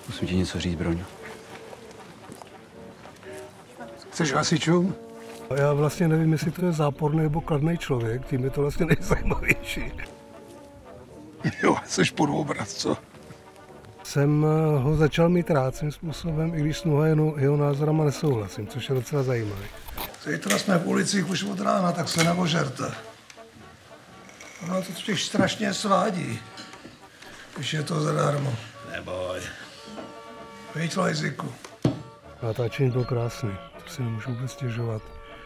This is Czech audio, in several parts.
Musím ti něco říct, Broňo. Chceš hasičům? Já vlastně nevím, jestli to je záporný nebo kladný člověk, tím je to vlastně nejzajímavější. Jo, jsi podobraz, co? Jsem ho začal mít rád svým způsobem, i když s mnoha jeho názorama nesouhlasím, což je docela zajímavé. Zítra jsme v ulicích už od rána, tak se neožerte. Ono to totiž strašně svádí, když je to zadarmo. Neboj. Víď, Lojziku. Natáčení bylo krásný, to si nemůžu vůbec stěžovat.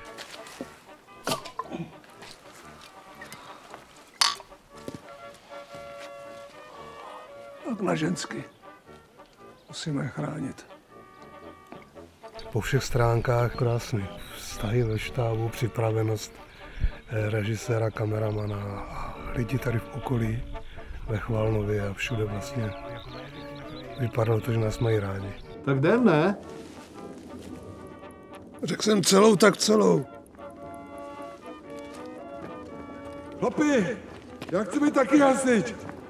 Tak na ženský. Musíme je chránit. Po všech stránkách krásný. Vztahy ve štábu, připravenost režiséra, kameramana a lidi tady v okolí, ve Chvalnově a všude vlastně. Vypadalo to, že nás mají rádi. Tak jdem, ne? Řekl jsem celou, tak celou. Chlapi, já chci být taky hasič.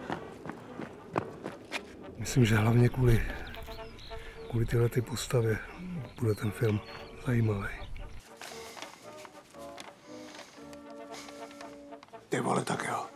Myslím, že hlavně kvůli téhle postavě bude ten film zajímavý. Ty vole, tak jo.